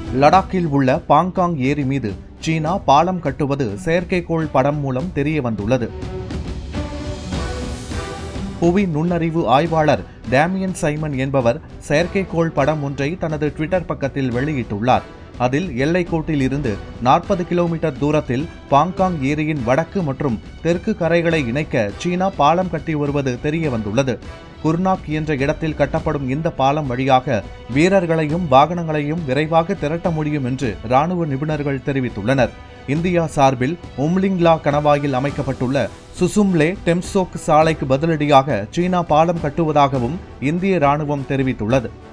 லடாக்கில் உள்ள பாங்காங் ஏரி மீது சீனா பாலம் கட்டுவது செயற்கைக்கோள் படம் மூலம் தெரியவந்துள்ளது. புவி நுண்ணறிவு ஆய்வாளர் டேமியன் சைமன் என்பவர் செயற்கைக்கோள் படம் ஒன்றை தனது ட்விட்டர் பக்கத்தில் வெளியிட்டுள்ளார். அதில் எல்லைக்கோட்டில் இருந்து 40 கிலோமீட்டர் தூரத்தில் பாங்காங் ஏரியின் வடக்கு மற்றும் தெற்கு கரைகளை இணைக்க சீனா பாலம் கட்டி வருவது தெரியவந்துள்ளது. குர்னாக் என்ற இடத்தில் கட்டப்படும் இந்த பாலம் வழியாக வீரர்களையும் வாகனங்களையும் விரைவாக திரட்ட முடியும் என்று ராணுவ நிபுணர்கள் தெரிவித்துள்ளனர். இந்தியா சார்பில் உம்லிங்லா கணவாயில் அமைக்கப்பட்டுள்ள சுசும்லே டெம்சோக் சாலைக்கு பதிலடியாக சீனா பாலம் கட்டுவதாகவும் இந்திய ராணுவம் தெரிவித்துள்ளது.